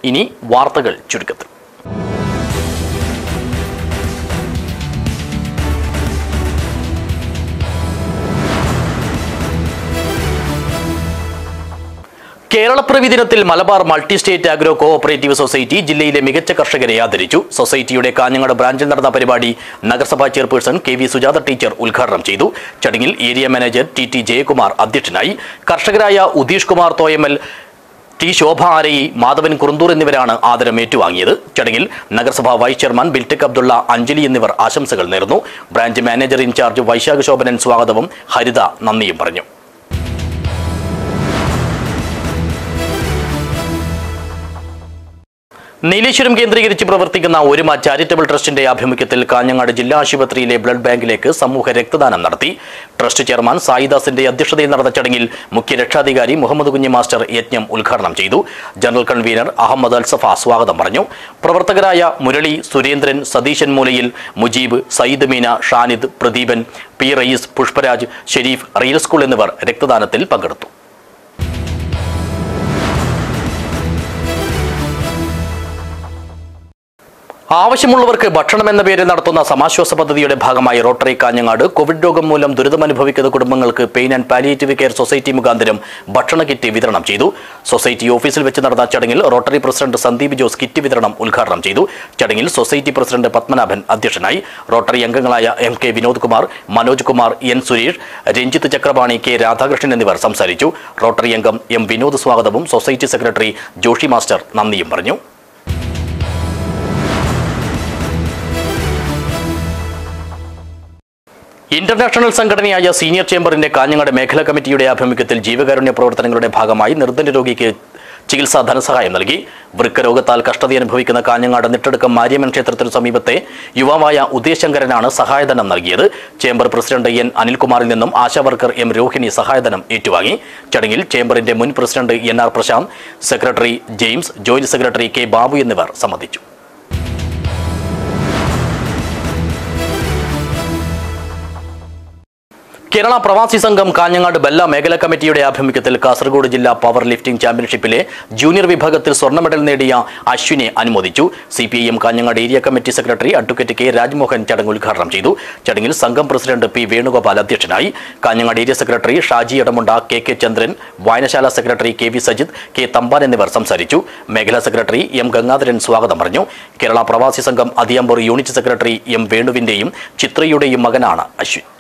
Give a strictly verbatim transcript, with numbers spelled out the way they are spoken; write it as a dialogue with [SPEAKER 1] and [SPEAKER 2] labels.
[SPEAKER 1] ഇനി വാർത്തകൾ ചുരുക്കത്തിൽ. കേരളപ്പിറവി ദിനത്തിൽ Malabar multi state agro cooperative society ജില്ലയിലെ മികച്ച കർഷകരെ ആദരിച്ചു. സൊസൈറ്റിയുടെ കാഞ്ഞങ്ങാട് ബ്രാഞ്ചിൽ നടന്ന പരിപാടി നഗരസഭാ chairperson K V Sujatha teacher ഉദ്ഘാടനം ചെയ്തു. ചടങ്ങിൽ area manager T T Jayakumar അധ്യക്ഷനായി. കർഷകരായ ഉദീഷ് കുമാർ തോയമൽ, ടി ശോഭ ആരയി, മാധവൻ കുറുന്തൂർ എന്നിവരാണ് ആദരം ഏറ്റുവാങ്ങിയത്. ചടങ്ങിൽ നഗരസഭാ വൈസ് ചെയർമാൻ ബിൽടെക് അബ്ദുള്ള, അഞ്ജലി എന്നിവർ ആശംസകൾ നേർന്നു. Branch manager in charge Vaishakha Shobhanan സ്വാഗതവും ഹരിത നന്ദിയും പറഞ്ഞു. നീലേശ്വരം കേന്ദ്രീകരിച്ച് പ്രവർത്തിക്കുന്ന ഒരുമ ചാരിറ്റബിൾ ട്രസ്റ്റിന്റെ ആഭിമുഖ്യത്തിൽ കാഞ്ഞങ്ങാട് ജില്ലാ ആശുപത്രിയിലെ ബ്ലഡ് ബാങ്കിലേക്ക് സമൂഹ രക്തദാനം നടത്തി. ട്രസ്റ്റ് ചെയർമാൻ സായിദാസിന്റെ അധ്യക്ഷതയിൽ നടന്ന ചടങ്ങിൽ മുഖ്യ രക്ഷാധികാരി മുഹമ്മദ് കുഞ്ഞി മാസ്റ്റർ യജ്ഞം ഉദ്ഘാടനം ചെയ്തു. ജനറൽ കൺവീനർ അഹമ്മദ് അൽസഫ സ്വാഗതം പറഞ്ഞു. പ്രവർത്തകരായ മുരളി, സുരേന്ദ്രൻ, സതീശൻ മൂലയിൽ, മുജീബ്, സയ്യിദ് മീന, ഷാനിദ്, പ്രദീപൻ, പി റയീസ്, പുഷ്പരാജ്, ഷെരീഫ്, റിയൽ സ്കൂൾ എന്നിവർ രക്തദാനത്തിൽ പങ്കെടുത്തു. ആവശ്യമുള്ളവർക്ക് ഭക്ഷണം എന്ന പേരിൽ നടത്തുന്ന സമാശ്വാസ പദ്ധതിയുടെ ഭാഗമായി റോട്ടറി കാഞ്ഞങ്ങാട് കോവിഡ് രോഗം മൂലം ദുരിതമനുഭവിക്കുന്ന കുടുംബങ്ങൾക്ക് pain and palliative care society മുഖാന്തരം ഭക്ഷണ കിറ്റ് വിതരണം ചെയ്തു. സൊസൈറ്റി ഓഫീസിൽ വെച്ച് നടന്ന ചടങ്ങിൽ Rotary president Sandeep Jose kit വിതരണം ഉദ്ഘാടനം ചെയ്തു. ചടങ്ങിൽ സൊസൈറ്റി പ്രസിഡന്റ് പത്മനാഭൻ അധ്യക്ഷനായി. റോട്ടറി അംഗങ്ങളായ M K Vinod Kumar, Manoj Kumar, N Suresh, Ranjith Chakrapani, K Radhakrishnan എന്നിവർ സംസാരിച്ചു. റോട്ടറി അംഗം എം വിനോദ് സ്വാഗതവും സൊസൈറ്റി സെക്രട്ടറി ജോഷി മാസ്റ്റർ നന്ദിയും പറഞ്ഞു. ഇന്റർനാഷണൽ സംഘടനയായ സീനിയർ ചേംബറിന്റെ കാഞ്ഞങ്ങാട് മേഖലാ കമ്മിറ്റിയുടെ ആഭിമുഖ്യത്തിൽ ജീവകാരുണ്യ പ്രവർത്തനങ്ങളുടെ ഭാഗമായി നിർധന രോഗിക്ക് ചികിത്സാ ധനസഹായം നൽകി. വൃക്കരോഗത്താൽ കഷ്ടതയനുഭവിക്കുന്ന കാഞ്ഞങ്ങാട് നെട്ടടുക്കം മാരിയമ്മൻ ക്ഷേത്രത്തിനു സമീപത്തെ യുവാവായ ഉദയശങ്കരനാണ് സഹായധനം നൽകിയത്. ചേംബർ പ്രസിഡന്റ് എൻ അനിൽകുമാറിൽ നിന്നും ആശാവർക്കർ എം രോഹിണി സഹായധനം ഏറ്റുവാങ്ങി. ചടങ്ങിൽ ചേംബറിന്റെ മുൻ president N R Prashanth, secretary James, joint secretary K Babu എന്നിവർ സംബന്ധിച്ചു. കേരള പ്രവാസി സംഘം കാഞ്ഞങ്ങാട് ബെല്ല മേഖലാ കമ്മിറ്റിയുടെ ആഭിമുഖ്യത്തിൽ കാസർഗോഡ് ജില്ലാ പവർ ലിഫ്റ്റിംഗ് ചാമ്പ്യൻഷിപ്പിലെ ജൂനിയർ വിഭാഗത്തിൽ സ്വർണ്ണ മെഡൽ നേടിയ അശ്വിനെ അനുമോദിച്ചു. C P I M Kanhangad area committee secretary advocate K Rajmohan ചടങ്ങ് ഉദ്ഘാടനം ചെയ്തു. ചടങ്ങിൽ സംഘം പ്രസിഡന്റ് പി വേണുഗോപാൽ അധ്യക്ഷനായി. Kanhangad area secretary Shaji Edamunda, K K Chandran, വായനശാല secretary K V Sajith, K Thampan എന്നിവർ സംസാരിച്ചു. മേഖലാ സെക്രട്ടറി എം ഗംഗാധരൻ സ്വാഗതം പറഞ്ഞു. Kerala Pravasi Sangham Athiyampoor unit secretary M വേണുവിന്റെയും ചിത്രയുടെയും മകനാണ് അശ്വിൻ.